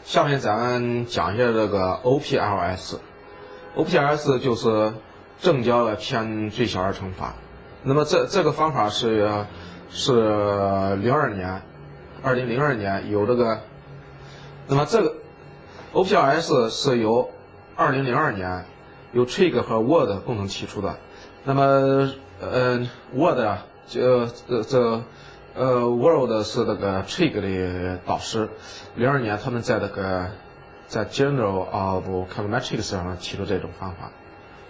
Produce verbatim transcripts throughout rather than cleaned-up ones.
下面咱讲一下这个 O P L S。O P L S 就是正交的偏最小二乘法。那么这这个方法是是零二年，二零零二年有这个。那么这个 O P L S 是由二零零二年由 Trig 和 Word 共同提出的。那么呃 Word 这这这。呃 ，World 是那个 Trig 的导师，零二年他们在那个在 Journal of Calorimetrics 上提出这种方法。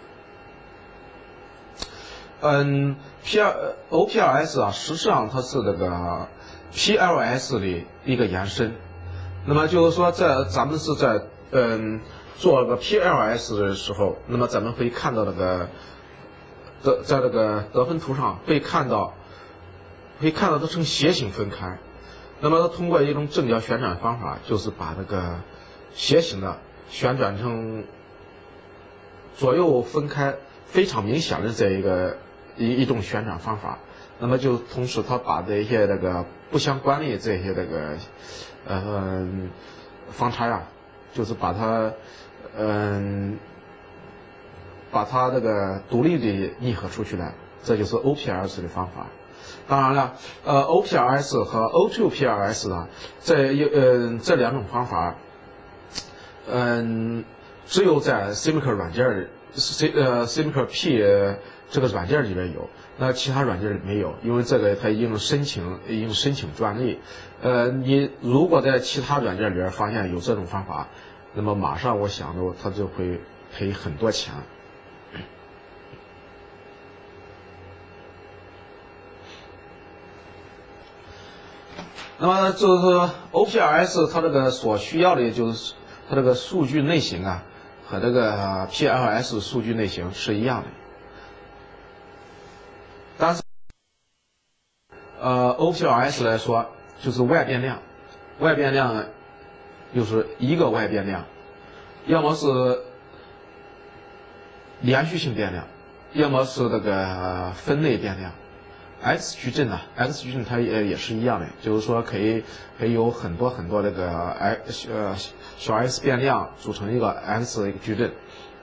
嗯 ，P O P L S 啊，实际上它是那个 P L S 的一个延伸。那么就是说，在咱们是在嗯做那个 P L S 的时候，那么咱们会看到那个得在那个得分图上会看到。可以看到它呈斜形分开，那么它通过一种正交旋转方法，就是把那个斜形的旋转成左右分开非常明显的这一个一一种旋转方法。那么就同时它把这些那个不相关的这些那个呃方差呀，就是把它嗯、呃、把它这个独立的拟合出去了，这就是 O P L S 的方法。当然了，呃 ，O P L S 和 O 二 P L S 呢，这一呃这两种方法，嗯，只有在 Simic 软件 C 呃 Simic P 这个软件里面有，那其他软件里没有，因为这个它已经申请已经申请专利。呃，你如果在其他软件里面发现有这种方法，那么马上我想着他就会赔很多钱。那么就是说 O P L S 它这个所需要的就是它这个数据类型啊，和这个 P L S 数据类型是一样的。但是，呃 ，O P L S 来说就是外变量，外变量就是一个外变量，要么是连续性变量，要么是那个分类变量。X 矩阵呢 ，X 矩阵它也也是一样的，就是说可以可以有很多很多那个 X 呃小 x 变量组成一个 X 的一个矩阵。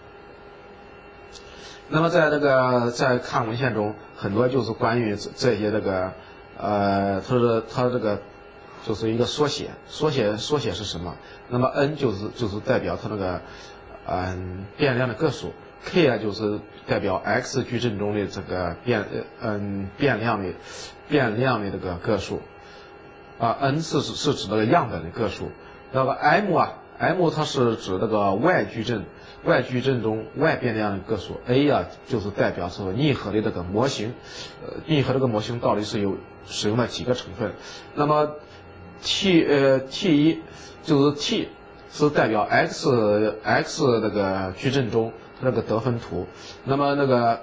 那么在这个在看文献中，很多就是关于这这些这个呃，它是它这个就是一个缩写，缩写缩写是什么？那么 n 就是就是代表它那个嗯变量的个数。K 啊，就是代表 X 矩阵中的这个变嗯变量的变量的这个个数，啊 ，N 是是指那个样本的个数。那个 M 啊 ，M 它是指那个 Y 矩阵 Y 矩阵中 Y 变量的个数。A 啊，就是代表是拟合的这个模型，呃，拟合这个模型到底是有使用了几个成分。那么 T 呃 T 一就是 T 是代表 X X 那个矩阵中。那个得分图，那么那个，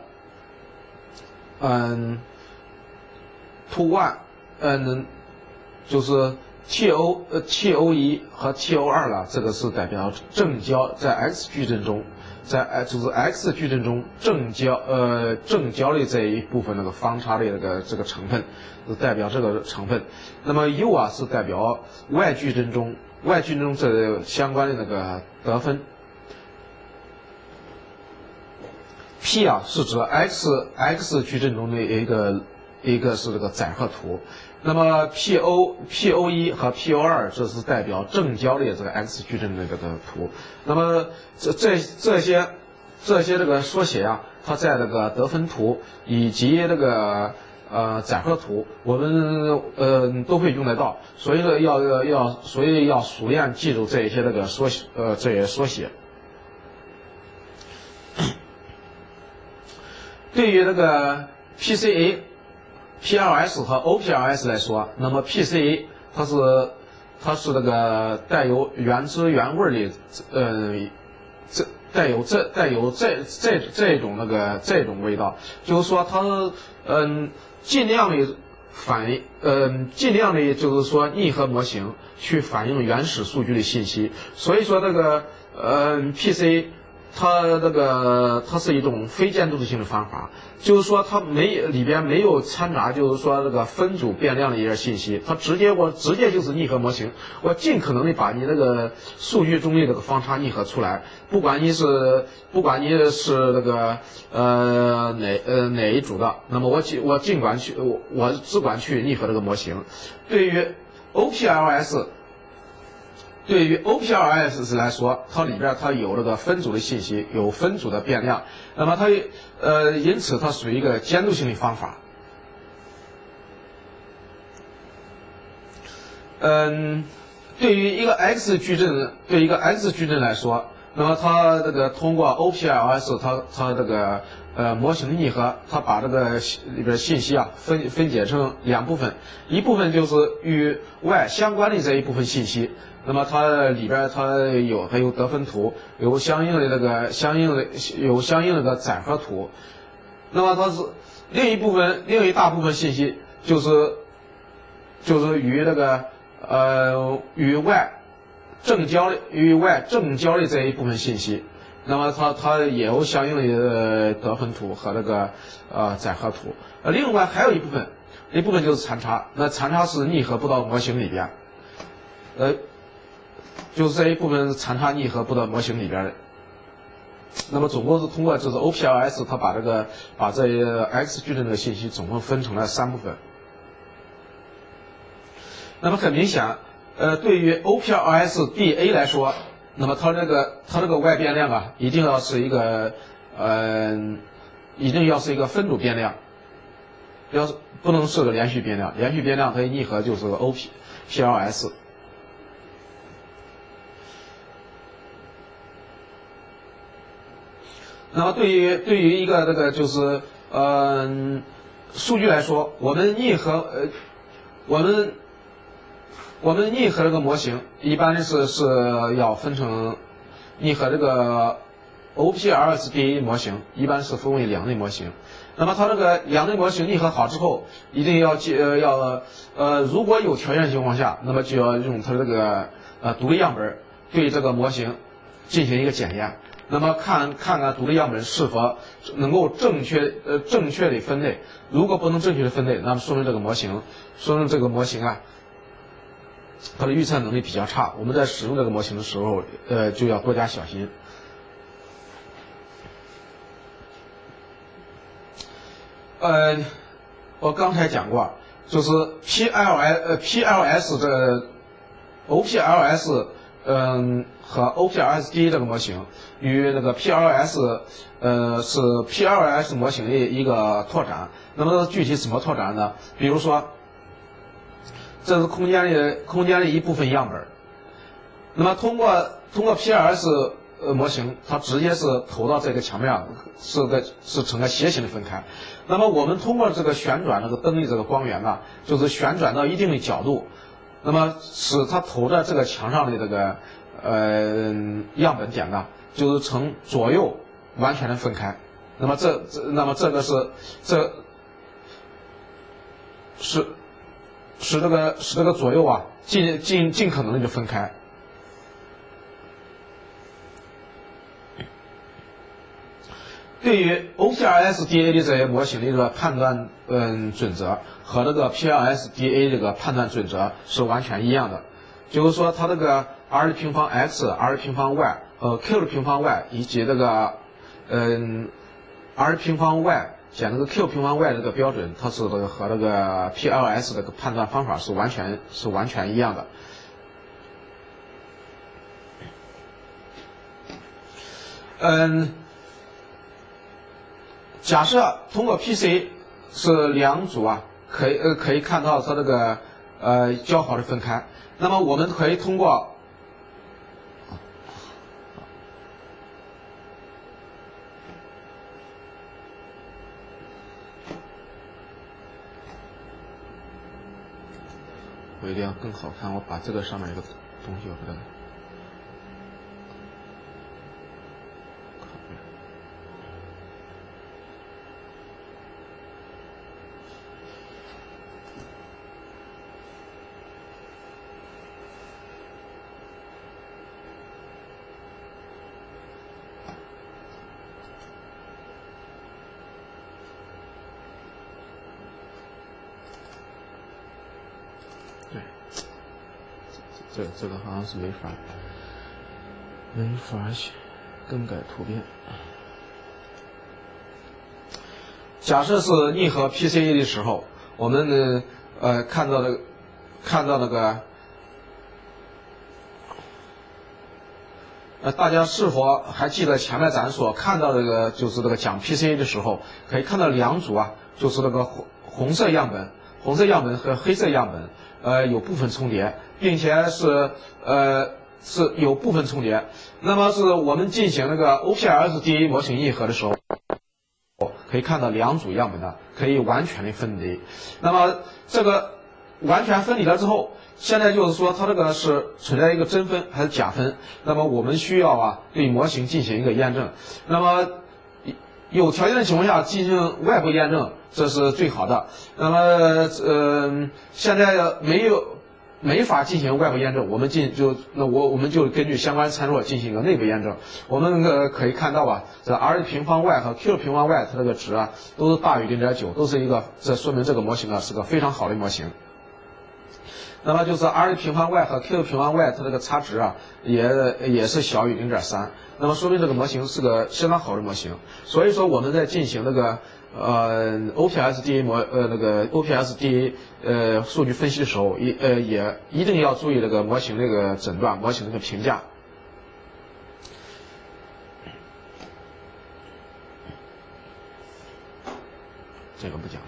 嗯 ，to one， 嗯，就是 T O 呃 T O 一和 T O 二了，这个是代表正交在 X 矩阵中，在就是 X 矩阵中正交呃正交的这一部分那个方差的那个这个成分，是代表这个成分。那么 U 啊是代表 Y 矩阵中 Y 矩阵中这相关的那个得分。P 啊是指 X X 矩阵中的一个一个是这个载荷图，那么 P O P O 一和 P O 二这是代表正交的这个 X 矩阵的这个图，那么这这这些这些这个缩写啊，它在这个得分图以及这个呃载荷图，我们呃都会用得到，所以说要要要所以要熟练记住这一些这个缩写呃这些缩写。对于这个 P C A、P L S 和 O P L S 来说，那么 P C A 它是它是那个带有原汁原味的，呃，这带有这带有这这这种那个这种味道，就是说它嗯尽量的反映，嗯尽量的就是说拟合模型去反映原始数据的信息，所以说这个嗯 P C A。 它那个它是一种非监督性的方法，就是说它没里边没有掺杂，就是说这个分组变量的一些信息，它直接我直接就是拟合模型，我尽可能的把你那个数据中的这个方差拟合出来，不管你是不管你是那个呃哪呃哪一组的，那么我尽我尽管去我我只管去拟合这个模型。对于 O P L S。对于 O P L S 来说，它里边它有这个分组的信息，有分组的变量，那么它呃因此它属于一个监督性的方法。嗯，对于一个 X 矩阵，对一个 X 矩阵来说，那么它这个通过 O P L S， 它它这个呃模型的拟合，它把这个里边信息啊分分解成两部分，一部分就是与 Y 相关的这一部分信息。那么它里边它有还有得分图，有相应的那个相应的有相应的个载荷图。那么它是另一部分另一大部分信息就是就是与那个呃与 Y 正交的与 Y 正交的这一部分信息。那么它它也有相应的得分图和那个呃载荷图。呃，另外还有一部分一部分就是残差，那残差是拟合不到模型里边，呃。就是这一部分残差拟合不到模型里边的，那么总共是通过就是 O P L S， 它把这个把这 X 矩阵的信息总共分成了三部分。那么很明显，呃，对于 O P L S D A 来说，那么它这个它这个 Y 变量啊，一定要是一个呃，一定要是一个分组变量，要是不能是个连续变量，连续变量它一拟合就是 O P P L S。那么对于对于一个这个就是呃数据来说，我们拟合呃我们我们拟合这个模型一般是是要分成拟合这个 O P L S D A 模型，一般是分为两类模型。那么它这个两类模型拟合好之后，一定要记呃要呃如果有条件情况下，那么就要用它这个呃独立样本对这个模型进行一个检验。那么看看看独立样本是否能够正确呃正确的分类，如果不能正确的分类，那么说明这个模型说明这个模型啊，它的预测能力比较差。我们在使用这个模型的时候，呃就要多加小心。呃，我刚才讲过，就是 P L S 呃 P L S 这个 O P L S。嗯，和 O P L S D A 这个模型与那个 P L S， 呃，是 P L S 模型的一个拓展。那么具体怎么拓展呢？比如说，这是空间的空间的一部分样本。那么通过通过 P L S 呃模型，它直接是投到这个墙面，是个是呈个斜形的分开。那么我们通过这个旋转这个灯的这个光源呢，就是旋转到一定的角度。那么使它投在这个墙上的这个呃样本点呢，就是呈左右完全的分开。那么这这那么这个是这使使这个使这个左右啊尽尽尽可能的就分开。对于 O P L S D A 的这些模型的这个判断嗯准则和这个 P L S D A 这个判断准则是完全一样的，就是说它这个 r 的平方 x、r 的平方 y、呃 q 的平方 y 以及这个嗯 r 平方 y 减这个 q 平方 y 这个标准，它是这个和这个 P L S 这个判断方法是完全是完全一样的。嗯。假设通过 P C 是两组啊，可以呃可以看到它这个呃较好的分开，那么我们可以通过为了更好看，我把这个上面一个东西我给它。 这这个好像是没法没法更改图片。假设是逆合 P C A 的时候，我们呢呃看到的看到那个呃大家是否还记得前面咱所看到这个就是这个讲 P C A 的时候，可以看到两组啊，就是那个红红色样本、红色样本和黑色样本呃有部分重叠，并且是呃是有部分重叠。那么是我们进行那个 O P R S D A 模型异合的时候，可以看到两组样本呢可以完全的分离。那么这个完全分离了之后，现在就是说它这个是存在一个真分还是假分？那么我们需要啊对模型进行一个验证。那么有条件的情况下进行外部验证，这是最好的。那么呃现在没有没法进行外部验证，我们进就那我我们就根据相关参数进行一个内部验证。我们呃可以看到吧，这 r 平方 y 和 q 平方 y 它这个值啊都是大于 零点九， 都是一个，这说明这个模型啊是个非常好的模型。那么就是 r 平方 y 和 q 平方 y 它这个差值啊也也是小于 零点三， 那么说明这个模型是个相当好的模型。所以说我们在进行那个呃 O P S D A 模呃那个 O P S D A 呃数据分析的时候，也呃也一定要注意这个模型这个诊断、模型这个评价。这个不讲了。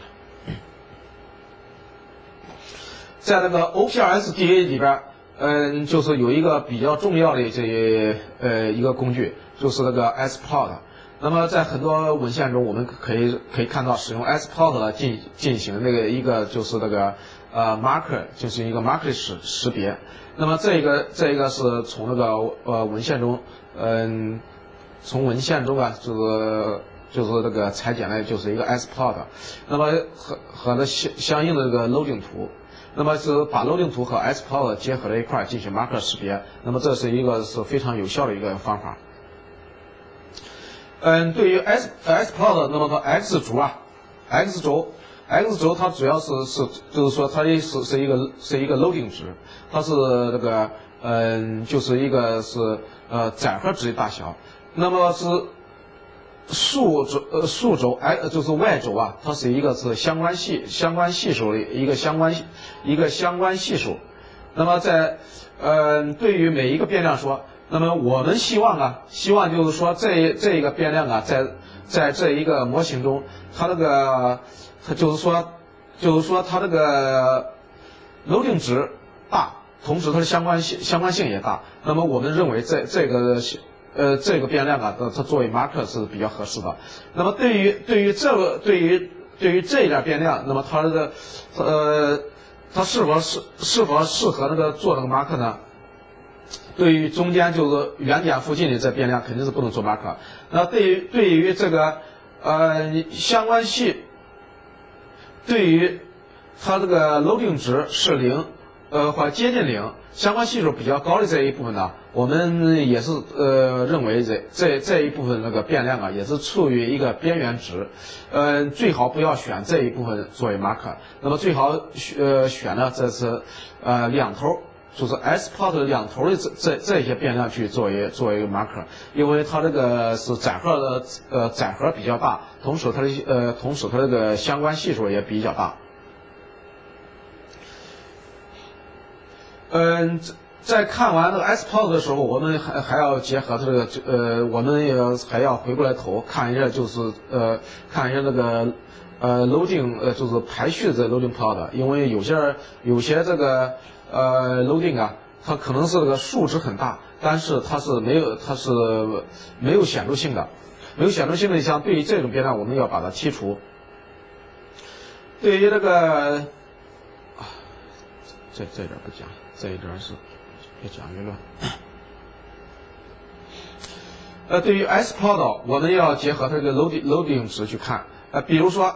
在那个 O P R S D A 里边，嗯，就是有一个比较重要的这呃一个工具，就是那个 S-plot。那么在很多文献中，我们可以可以看到使用 S-plot 进进行那个一个就是那个呃 marker， 就是一个 marker 识识别。那么这个这一个是从那个呃文献中，嗯，从文献中啊，就是就是那个裁剪的就是一个 S-plot。那么和和那相相应的这个 loading 图。那么是把 loading 图和 S-plot 结合在一块儿进行 marker 识别，那么这是一个是非常有效的一个方法。嗯，对于 S S-plot， 那么它 x 轴啊 ，x 轴 x 轴它主要是是就是说它是是一个是一个 loading 值，它是那个嗯就是一个是呃载荷值的大小，那么是。数轴呃数轴 x 就是 y 轴啊，它是一个是相关系相关系数的一个相关一个相关系数。那么在呃对于每一个变量说，那么我们希望啊，希望就是说这这一个变量啊，在在这一个模型中，它这个它就是说就是说它这个 loading 值大，同时它的相关性相关性也大。那么我们认为这这个。呃，这个变量啊，它作为 marker 是比较合适的。那么对于对于这个对于对于这一点变量，那么它这个呃，它是否是是否适合那个做那个 marker 呢？对于中间就是原点附近的这变量肯定是不能做 marker。那对于对于这个呃相关系，对于它这个 loading 值是零，呃或接近零。相关系数比较高的这一部分呢，我们也是呃认为这这这一部分那个变量啊，也是处于一个边缘值，呃最好不要选这一部分作为 marker， 那么最好呃选呢这是呃两头，就是 S-plot 两头的这这这些变量去作为作为 marker， 因为它这个是载荷的呃载荷比较大，同时它的呃同时它这个相关系数也比较大。嗯，在看完这个 S-plot 的时候，我们还还要结合这个呃，我们也还要回过来头看一下，就是呃，看一下那个呃 loading 呃，就是排序的这 loading plot， 因为有些有些这个呃 loading 啊，它可能是这个数值很大，但是它是没有它是没有显著性的，没有显著性的，像对于这种变量，我们要把它剔除。对于这个啊，这这点不讲。这一点是越讲越乱。呃，对于 S-plot， 我们要结合它这个 loading loading 值去看。呃，比如说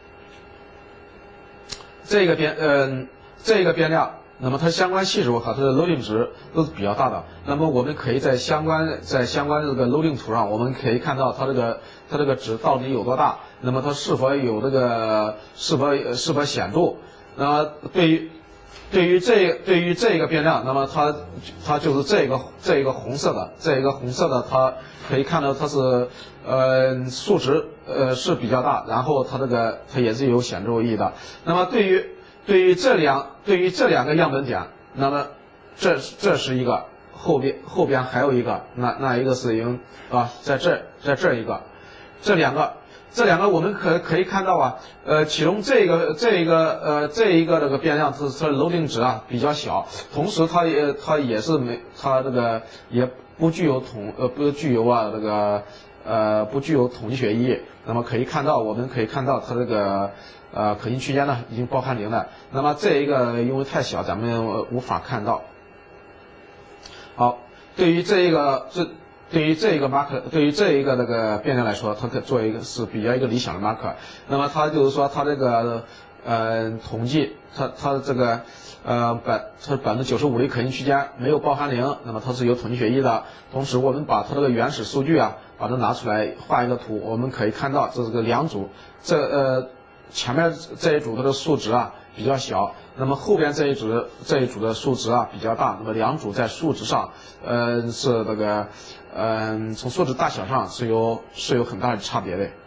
这个变呃这个变量，那么它相关系数和它的 loading 值都是比较大的。那么我们可以在相关在相关的这个 loading 图上，我们可以看到它这个它这个值到底有多大，那么它是否有这个是否是否显著。那么对于对于这对于这个变量，那么它它就是这个这个红色的这个红色的，它可以看到它是呃数值呃是比较大，然后它这个它也是有显著意义的。那么对于对于这两对于这两个样本点，那么这这是一个，后边后边还有一个，那那一个是已经啊在这在这一个，这两个。这两个我们可可以看到啊，呃，其中这个这一个呃这一个这个变量它它的 loading 值啊比较小，同时它也它也是没它这个也不具有统呃不具有啊这个呃不具有统计学意义。那么可以看到我们可以看到它这个呃可信区间呢已经包含零了。那么这一个因为太小，咱们无法看到。好，对于这一个这。对于这一个 marker， 对于这一个那个变量来说，它可做一个是比较一个理想的 marker。那么它就是说，它这个呃统计，它它的这个呃百它百分之九十五的可信区间没有包含零，那么它是有统计学意义的。同时，我们把它这个原始数据啊，把它拿出来画一个图，我们可以看到这是个两组，这呃前面这一组它的数值啊比较小。那么后边这一组这一组的数值啊比较大，那么两组在数值上，呃是这个，嗯、呃、从数值大小上是有是有很大的差别的。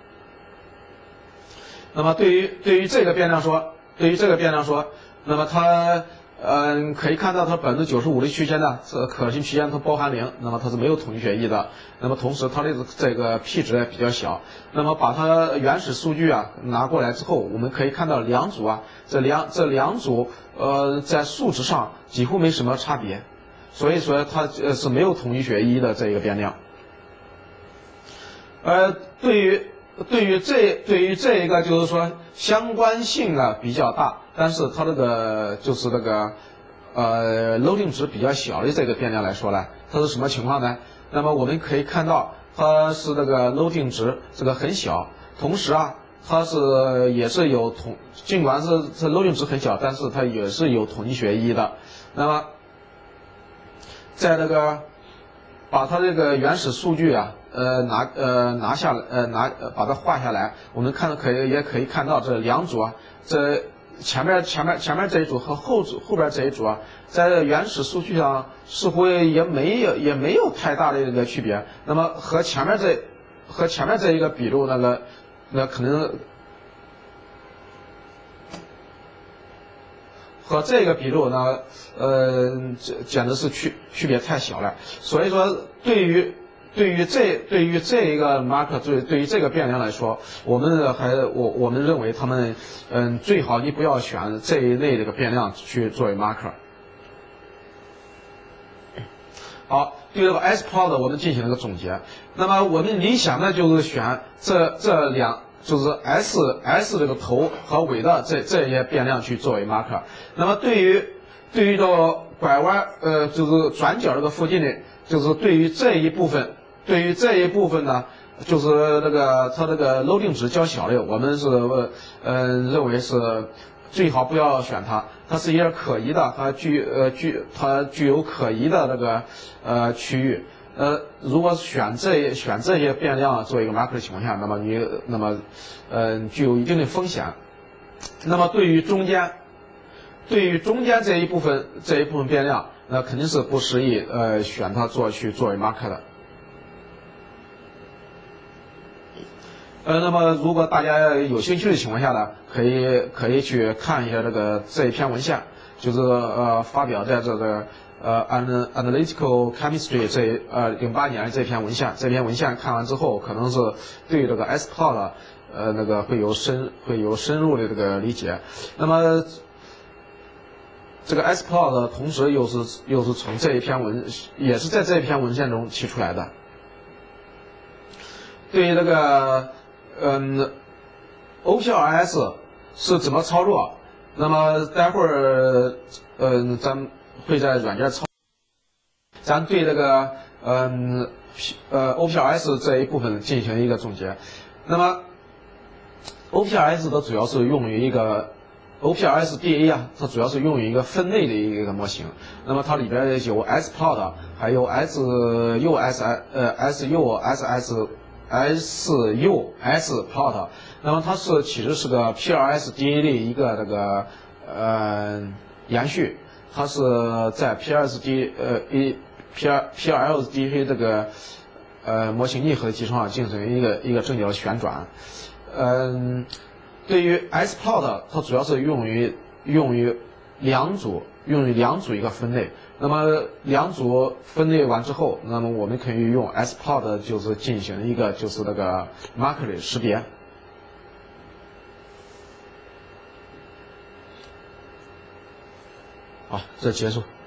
那么对于对于这个变量说，对于这个变量说，那么它嗯、呃、可以看到它百分之九十五的区间呢，这可信区间它包含零，那么它是没有统计学意义的。那么同时它的这个 p 值也比较小。那么把它原始数据啊拿过来之后，我们可以看到两组啊，这两这两组呃在数值上几乎没什么差别，所以说它呃是没有统计学意义的这一个变量。呃，对于对于这对于这一个就是说相关性啊比较大，但是它这个就是那个呃 loading 值比较小的这个变量来说呢，它是什么情况呢？那么我们可以看到它是那个 loading 值这个很小，同时啊它是也是有统，尽管是这 loading 值很小，但是它也是有统计学意义的。那么在那个把它这个原始数据啊。呃拿呃拿下来呃拿呃把它画下来，我们看可以也可以看到这两组啊，这前面前面前面这一组和后组后边这一组啊，在原始数据上似乎也没有也没有太大的这个区别。那么和前面这和前面这一个比如那个那可能和这个比如呢，呃这简直是区区别太小了。所以说对于对于这对于这一个 marker 对对于这个变量来说，我们还我我们认为他们嗯最好你不要选这一类这个变量去作为 marker。好，对这个 S plot 我们进行了个总结。那么我们理想的就是选这这两就是 S S 这个头和尾的这这些变量去作为 marker。那么对于对于这个拐弯呃就是转角这个附近的，就是对于这一部分。对于这一部分呢，就是那个它这个 loading 值较小的，我们是嗯、呃、认为是最好不要选它，它是一个可疑的，它具呃具它具有可疑的那个呃区域。呃，如果选这选这些变量作为一个 marker 的情况下，那么你那么嗯、呃、具有一定的风险。那么对于中间，对于中间这一部分这一部分变量，那肯定是不适宜呃选它做去作为 marker 的。呃，那么如果大家有兴趣的情况下呢，可以可以去看一下这个这一篇文献，就是呃发表在这个呃 Analytical Chemistry 这呃零八年这篇文献，这篇文献看完之后，可能是对这个 S plot 呃那个会有深会有深入的这个理解。那么这个 S plot 同时又是又是从这一篇文也是在这一篇文献中提出来的。对于这个嗯 O P L S 是怎么操作？那么待会儿嗯咱会在软件操，咱对这个嗯呃 O P L S 这一部分进行一个总结。那么 O P L S 它主要是用于一个 O P L S D A 啊，它主要是用于一个分类的一个模型。那么它里边有 S plot， 还有 S U S 呃 S U S S S U S plot。那么它是其实是个 P L S D A 的一个这个呃延续，它是在 P L S D 呃一 P R P L S D K 这个呃模型幂合的基础上进行一个一个正角的旋转。嗯，对于 S-plot 它主要是用于用于两组用于两组一个分类。那么两组分类完之后，那么我们可以用 S-plot 就是进行一个就是那个 marker 识别。好，这结束。